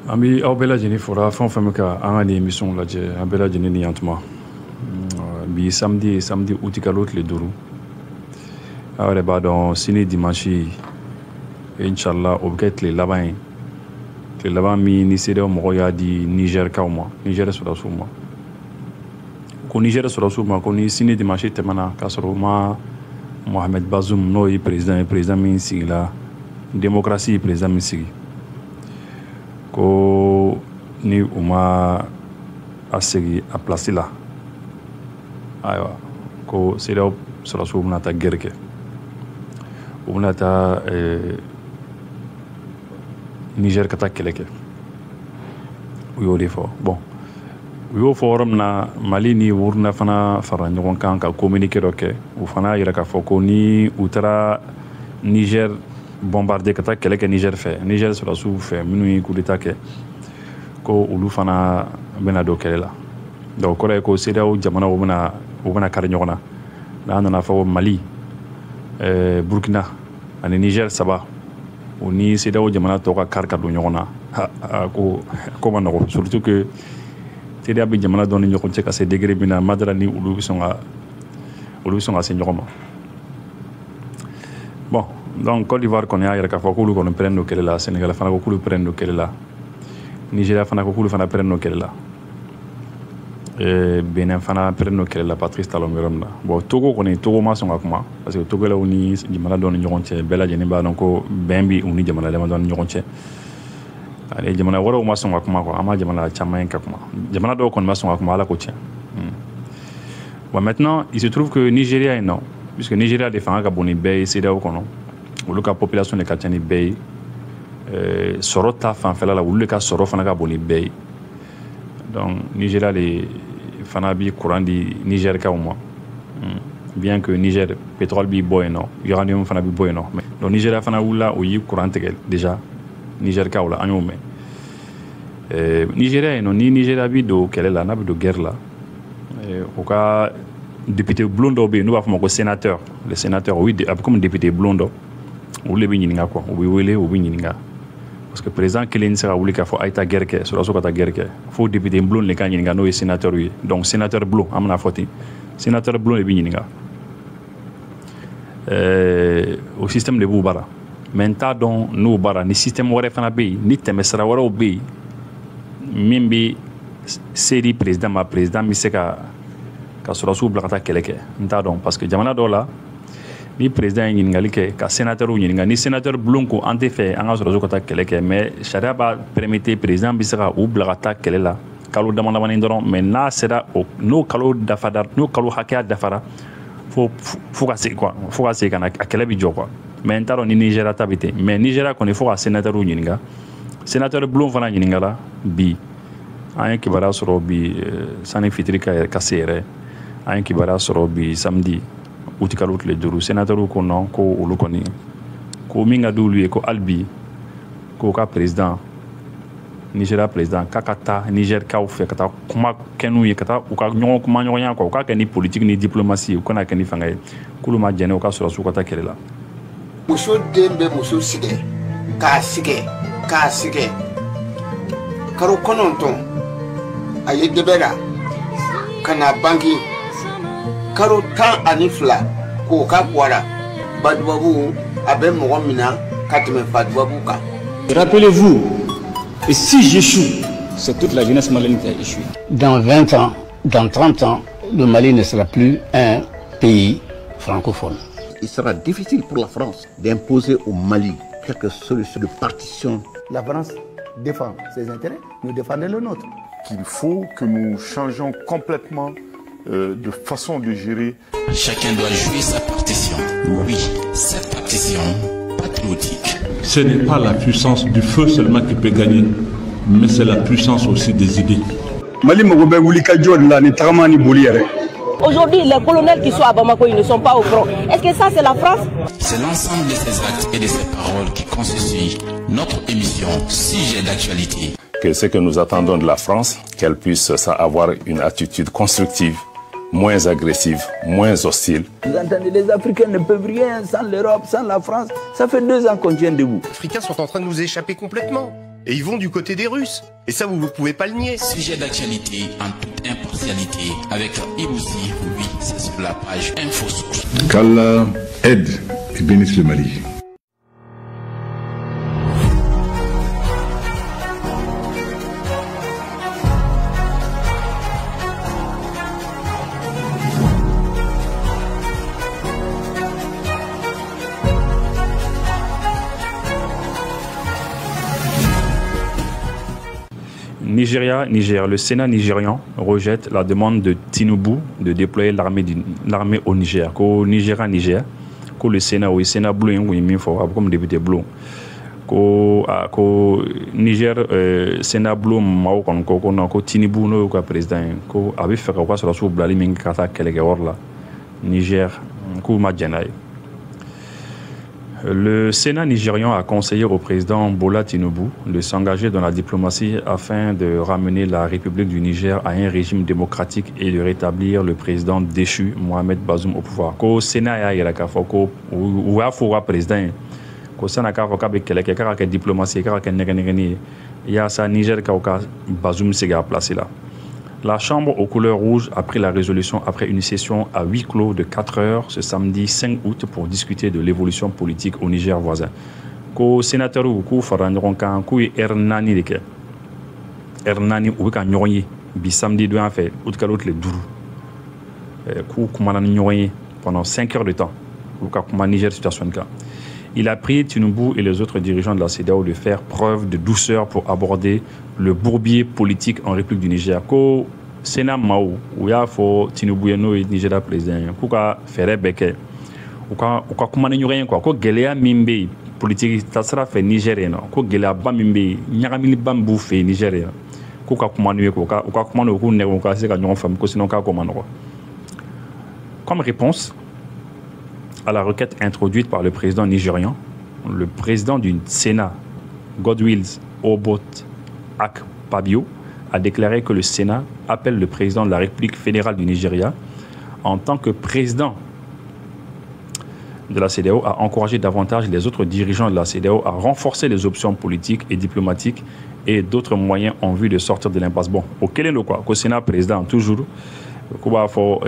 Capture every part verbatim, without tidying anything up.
an bɛ aw bɛɛ lajɛlen fora fɛn o fɛn bɛ ka an ka nin émission lajɛ an bɛɛ lajɛlen ni yantuma bi samedi ye samedi août kalo tile duuru aw yɛrɛ b'a dɔn sini dimanche inchallah o bɛ kɛ tile laban ye tile laban min ni C E D E A O mɔgɔw y'a di Niger kaw ma Niger sɔrɔsiw ma ko Niger sɔrɔsiw ma ko ni sini dimanche tɛmɛna k'a sɔrɔ u ma Mohamed Bazoum n'o ye président ye président min sigila démocratie ye président min sigi ko ni u ma a segi a place la ayiwa ko C E D E A O sɔrɔsiw bɛna taa guerre kɛ u bɛna taa Niger ka taa kɛlɛ kɛ u y'o de fɔ bon u y'o fɔ yɔrɔ min na Mali ni Burkina fana fara ɲɔgɔn kan ka communiqué dɔ kɛ u fana y'a jira k'a fɔ ko ni u taara Niger bombarder ka taa kɛlɛ kɛ Niger fɛ Niger sɔrɔsiw fɛ minnu ye coup d'état kɛ ko olu fana bɛna don kɛlɛ la donc o kɔrɔ ye ko C E D E A O jamanaw bɛna u bɛna kari ɲɔgɔn na n'a nana fɔ Mali ɛɛ Burkina ani Niger saba o ni C E D E A O jamana tɔw ka kari ka don ɲɔgɔn na ko ko ma nɔgɔ surtout que C E D E A O bɛ jamana dɔ ni ɲɔgɔn cɛ ka se degré min na madara ni olu bɛ sɔn ka olu bɛ sɔn ka se ɲɔgɔn ma bon donc Côte d'Ivoire kɔni y'a yɛrɛ k'a fɔ k'olu kɔni pɛrɛn don kɛlɛ la Sénégal fana ko k'olu pɛrɛn don kɛlɛ la Nigeria fana ko k'olu fana pɛrɛn don kɛlɛ la Benin fana pɛrɛn don kɛlɛ la Patrice Talon bɛ yɔrɔ min na bon Togo kɔni Togo ma sɔn ka kuma parce que Togolais ni jamana dɔ ni ɲɔgɔn cɛ bɛɛ lajɛlen b'a dɔn ko bɛn bɛ u ni jamana damadɔ ni ɲɔgɔn cɛ ani jamana wɛrɛw ma sɔn ka kuma quoi an ma jamana caman ye ka kuma jamana dɔw kɔni ma sɔn ka kuma Ala ko tiɲɛ bon maintenant il se trouve que Nigeria ye nɔ puisque Nigeria de fanga ka bon ni bɛɛ ye C E D E A O kɔnɔ olu ka population de ka ca ni bɛɛ ye sɔrɔ ta fanfɛla la olu de ka sɔrɔ fana ka bon ni bɛɛ ye donc Nigeria de fana bi courant di Niger kaw ma bien que Niger pétrole bi bɔ yen nɔ uranium fana bi bɔ yen nɔ donc Nigeria fana wulila o yi courant tigɛ déjà Niger kaw la an y'o mɛn Nigeria yen nɔ ni Nigeria bi don kɛlɛ la n'a bi don guerre la o ka député blond dɔw bɛ yen n'u b'a fɔ ma ko sénateur les sénateurs oui a bɛ comme député blond dɔ olu de bɛ ɲininka quoi u bɛ wele u bɛ ɲininka parce que président kelen tɛ se ka wuli k'a fɔ a ye taa guerre kɛ sɔrɔsiw ka taa guerre kɛ fo député blond de ka ɲininka n'o ye sénateur ye donc sénateur blond an bɛna fɔ ten sénateur blond de bɛ ɲininka o système de b'u bara mais n t'a dɔn n'o bara ni système wɛrɛ fana bɛ yen ni tɛmɛsira wɛrɛw bɛ yen min bɛ seri président ma président bɛ se ka ka sɔrɔsiw bila ka taa kɛlɛ kɛ n t'a dɔn parce que jamana dɔw la ni président ye ɲininkali kɛ ka sénateur ɲininka ni sénateur bulon ko an tɛ fɛ an ka sɔrɔsiw ka taa kɛlɛ kɛ mais sariya b'a permettre président bɛ se ka u bila ka taa kɛlɛ la kalo damadamanin dɔrɔn mais n'a sera n'o kalo dafara n'o kalo hakɛya dafara fo fo ka se quoi fo ka se ka na a kɛlɛ bɛ jɔ quoi mais n t'a dɔn ni Nigeria ta bɛ ten mais Nigeria kɔni fo ka sénateur ɲininka sénateur bulon fana ɲininkala bi an ye kibaruya sɔrɔ bi sanni fitiri ka se yɛrɛ an ye kibaruya sɔrɔ bi samedi août kalo tile duuru sénateur ko non ko olu kɔni ko min ka di olu ye ko hali bi k'o ka président Nigeria président k'a ka taa Niger kaw fɛ ka taa kuma kɛ n'u ye ka taa u ka ɲɔgɔn kuma ɲɔgɔnya quoi u k'a kɛ ni politique ni diplomatie u kana kɛ ni fanga ye k'olu ma jɛnɛ u ka sɔrɔsiw ka taa kɛlɛ la. muso den bɛ muso sigɛ k'a sigɛ k'a sigɛ kalo kɔnɔntɔn a ye dɛbɛ la ka na banki kalo tan ani fila k'o ka bɔra badubabu a bɛ mɔgɔ min na ka tɛmɛ badubabu kan. Rappelez-vous, et si j'échoue, c'est toute la jeunesse malienne qui a échoué. Dans vingt ans, dans trente ans, le Mali ne sera plus un pays francophone. Il sera difficile pour la France d'imposer au Mali quelque solution de partition. La France défend ses intérêts, nous défendons le nôtre. Qu'il faut que nous changions complètement euh, de façon de gérer. Chacun doit jouer sa partition. Oui, cette partition patriotique. Ce n'est pas la puissance du feu seulement qui peut gagner, mais c'est la puissance aussi des idées. Aujourd'hui, les colonels qui sont à Bamako, ils ne sont pas au front. Est-ce que ça, c'est la France? C'est l'ensemble de ces actes et de ces paroles qui constituent notre émission Sujet d'actualité. Que ce que nous attendons de la France, qu'elle puisse avoir une attitude constructive, moins agressive, moins hostile. Vous entendez, les Africains ne peuvent rien sans l'Europe, sans la France. Ça fait deux ans qu'on tient debout. Les Africains sont en train de nous échapper complètement. Et ils vont du côté des Russes. Et ça, vous ne pouvez pas le nier. Sujet d'actualité en toute impartialité avec Iboussi, oui, c'est sur la page InfoSource. Qu'Allah aide et bénisse le Mali. Nigeria, Niger. Le Sénat nigérian rejette la demande de Tinubu de déployer l'armée au Niger. Au Nigeria, Niger. Au le Sénat, oui, Sénat bleu, oui, il faut comme député bleu. Au Niger, Sénat bleu, Mao, ko Tinubu no ko président, ko abi fait quoi sur la sous blali mingi kata kelege orla. Niger, ko madjanay. Le Sénat nigérian a conseillé au président Bola Tinubu de s'engager dans la diplomatie afin de ramener la République du Niger à un régime démocratique et de rétablir le président déchu Mohamed Bazoum au pouvoir. Ko Sénat ya ka foko ou a fora président ko Sénat ka foko be kele ka ka diplomatie ka ka negani ya sa Niger ka ka Bazoum se ga placé là. La Chambre aux couleurs rouges a pris la résolution après une session à huis clos de quatre heures ce samedi cinq août pour discuter de l'évolution politique au Niger voisin. Ko sénateur ou ko faranron kan ko Hernani de ke. Hernani ou kan ñoyi bi samedi deux en fait ou kalot le douru. Ko kuma ñoyi pendant cinq heures de temps. Ou ka kuma Niger situation ka. Il a pris Tinubu et les autres dirigeants de la C E D E A O de faire preuve de douceur pour aborder le bourbier politique en République du Niger. Ko Sénat Mao, où il y a fo Tinubu et Nigeria président, ko ka fere beke, ou ka ou ka kuma n'ignorer quoi. Ko gelea mimbe politique ça sera fait nigérien. Ko gelea ba mimbe nyagamili bambu fait nigérien. Ko ka kuma n'ignorer ko ka ou ka kuma no ko ne ko ka se ka ñon fam ko sinon ka comment no. Comme réponse à la requête introduite par le président nigérian, le président du Sénat, Godwills Obot Akpabio, a déclaré que le Sénat appelle le président de la République fédérale du Nigeria, en tant que président de la C E D E A O, à encourager davantage les autres dirigeants de la C E D E A O à renforcer les options politiques et diplomatiques et d'autres moyens en vue de sortir de l'impasse. Bon, au Kélé, quoi, au Sénat président, toujours, il faut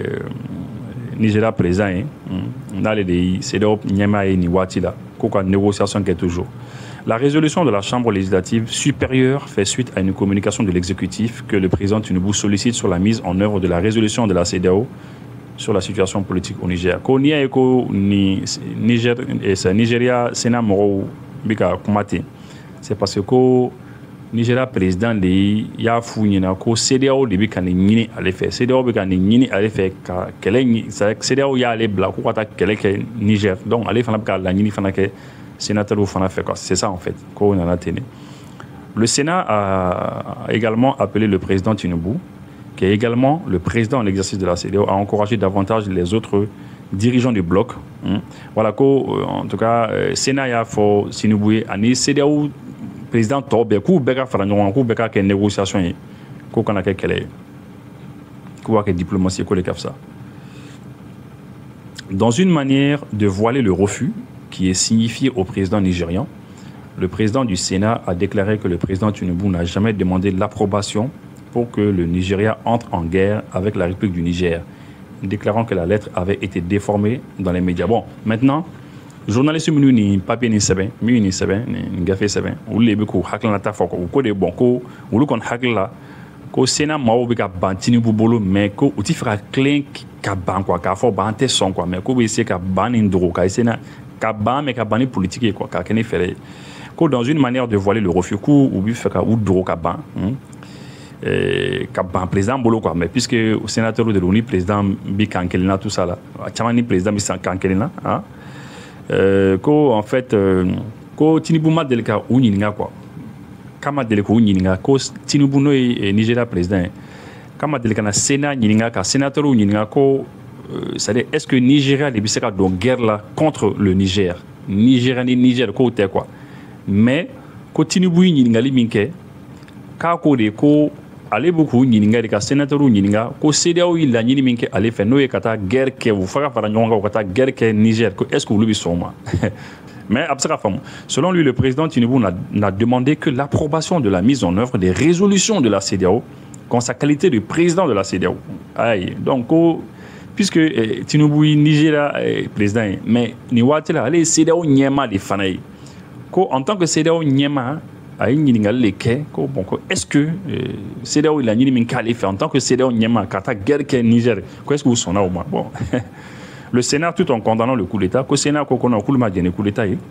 Nigeria président, on a les C E D E A O, Nyama et Niwatila, quoi, négociation qui est toujours. La résolution de la Chambre législative supérieure fait suite à une communication de l'exécutif que le président Tinubu sollicite sur la mise en œuvre de la résolution de la C E D E A O sur la situation politique au Niger. Ko ni ay ko ni Niger et ça Nigeria Sénat moro bika kumate. C'est parce que ko Nigeria président li ya fu nyina ko C E D E A O de bika ni nyini ale fait. C E D E A O bika ni nyini ale fait ka kele ni C E D E A O ya ale bla ko kata kele ke Niger. Donc ale fana bika la nyini fana ke sénateur ou fana fait quoi. C'est ça en fait qu'on en a tenu. Le Sénat a également appelé le président Tinubu, qui est également le président en exercice de la C E D E A O, à encourager davantage les autres dirigeants du bloc. Hein. Voilà qu'en en tout cas, euh, Sénat a fait Tinubu et C E D E A O président Tobe, kou beka faranyon, kou beka ke négociation, kou kana ke kele, kou ke diplomatie, kou le kaf ça. Dans une manière de voiler le refus qui est signifié au président nigérian, le président du Sénat a déclaré que le président Tinubu n'a jamais demandé l'approbation pour que le Nigeria entre en guerre avec la République du Niger, déclarant que la lettre avait été déformée dans les médias. Bon, maintenant, journaliste minu ni papier ni seben, mi ni seben, ni gafe seben, ou le beku hakla na ta foko, ou ko de bon ko, ou lu kon hakla ko Sénat mao be ka ban Tinubu bolo, mais ko uti fera clé ka ban quoi, ka fo ban te son quoi, mais ko be essayer ka ban indro ka Sénat ka ban mais ka ban politique quoi, ka kene fere. Ko dans une manière de voiler le refus ko ou bi fait ka ou dro ka ban. Euh, ban président bolo quoi, mais puisque au sénateur de l'Uni président bi kankelina tout ça là, chamani président bi kankelina hein. Euh, ko en fait euh, ko Tinubu ma delika ou nyinga quoi, kama delika ou nyinga ko Tinubu no e Nigeria président kama delika na Sénat nyinga ka sénateur ou nyinga ko euh, ça dit est-ce que Nigeria de biseka donc guerre là contre le Niger, Nigeria ni Niger ko te quoi, mais ko Tinubu nyinga li minke ka ko de ko ale beaucoup nyinga de ka sénateur ou nyinga ko C E D E A O il la nyini minke ale fait no e kata guerre ke vous fera para nyonga kata guerre ke Niger ko est-ce que vous lui soma Mais selon lui, le président Tinubu n'a demandé que l'approbation de la mise en œuvre des résolutions de la C D A O qu'en sa qualité de président de la C D A O. Aïe. Donc, oh, puisque eh, Tinubu est Nigeria eh, président, mais Niwatela, allez, C D A O Nyema de Fanaï. En tant que C D A O Nyema, est-ce que eh, C D A O il a ni fait en tant que C D A O Nyema, Kata guerre que Niger, qu'est-ce que vous sont là au moins? Bon. Le Sénat, tout en condamnant le coup d'État, le Sénat, quand on a un coup d'État, le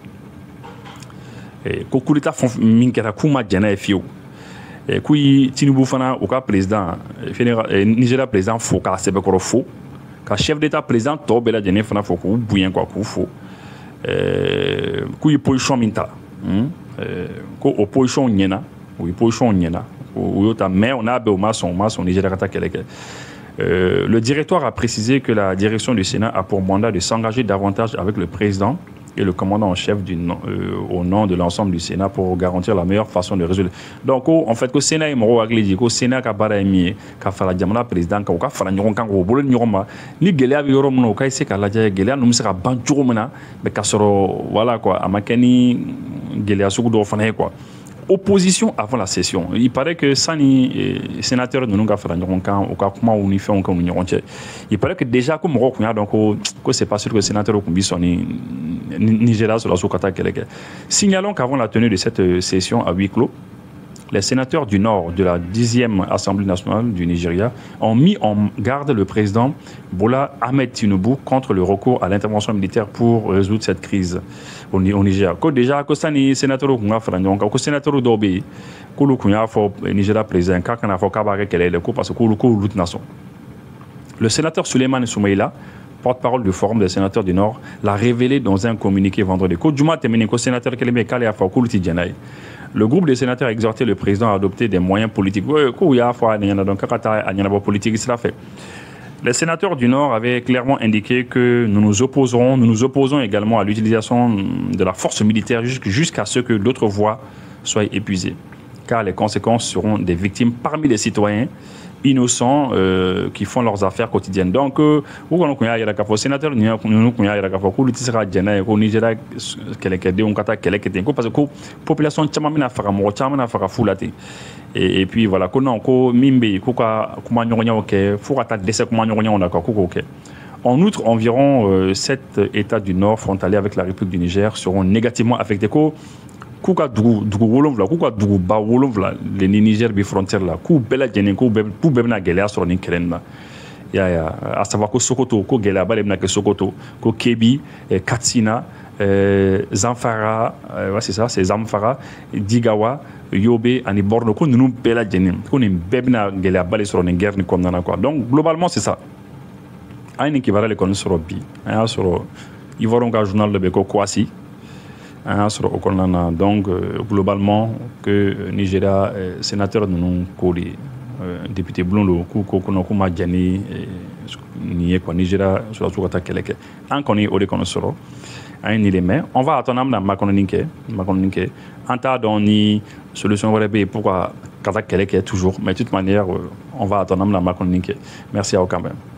coup d'État, Minkera Kuma Djana Fio. Et puis, Tinubu Fana, au cas président, Nigeria président, faut qu'à Sebekoro faux, qu'à chef d'État président, Tobela Djane Fana, faut qu'on bouille quoi, qu'on faut. Kui position minta, ko opposition nyena, ou position nyena, ou yota mais on a beau son mason Nigeria kata keleke. Euh, le directoire a précisé que la direction du Sénat a pour mandat de s'engager davantage avec le président et le commandant en chef du, euh, au nom de l'ensemble du Sénat pour garantir la meilleure façon de résoudre. Donc, en fait, le Sénat est mort avec les Sénat qui a barré qui a fait la diamant président qui a fait la niron quand on voulait niron ni Gélia bi yorom no kai c'est qu'à la Gélia nous sera banjuro mena mais kasoro voilà quoi à makani Gélia sugu do fana quoi. Opposition avant la session. Il paraît que Sani, sénateur de nous, il paraît que déjà, comme donc, c'est pas sûr que le sénateur Nigeria sur la Soukata Keleke. Signalons qu'avant la tenue de cette session à huis clos, les sénateurs du Nord de la dixième Assemblée nationale du Nigeria ont mis en garde le président Bola Ahmed Tinubu contre le recours à l'intervention militaire pour résoudre cette crise au Nigeria. Déjà, que les sénateurs que sénateur d'Obi, que le Nigeria président, quand on a fait qu'elle est le coup parce que le nation. Le sénateur Suleiman Soumaïla, porte-parole du Forum des sénateurs du Nord, l'a révélé dans un communiqué vendredi. Sénateur le groupe des sénateurs a exhorté le président à adopter des moyens politiques. Les sénateurs du Nord avaient clairement indiqué que nous nous opposerons, nous nous opposons également à l'utilisation de la force militaire jusqu'à ce que d'autres voies soient épuisées, car les conséquences seront des victimes parmi les citoyens innocents euh, qui font leurs affaires quotidiennes. Donc, euh, le sénateur nous parce que la population et, et puis voilà, en outre, environ euh, sept États du Nord frontaliers avec la République du Niger seront négativement affectés. Kuka dugu dugu wolonvla kuka dugu ba wolonvla le Niger bi frontière la ku bela jenen ku be ku be na gelea sur ni kerenna ya ya à savoir que Sokoto ko gelea ba le na ke Sokoto ko Kebi eh, Katsina eh, Zamfara eh, ouais, c'est ça c'est Zamfara Digawa Yobe ani Borno ko nous bela jenen ko ni bebna gelea ba le sur ni guerre ni comme nana quoi. Donc globalement c'est ça aini ki bara le kon sur bi aya sur Ivoronga journal de Beko Kwasi. Donc, euh, globalement, que Nigeria, euh, sénateur de nous, euh, député Blondo, Koukounokuma Djani, Nigeria, sur la Soukata Keleke, un connu au déconnosoro, un élément. On va attendre dans Makoninke, Makoninke, en tas d'onni, solution pourquoi Kata Keleke toujours, mais de toute manière, on va attendre dans Makoninke. Merci à vous quand même.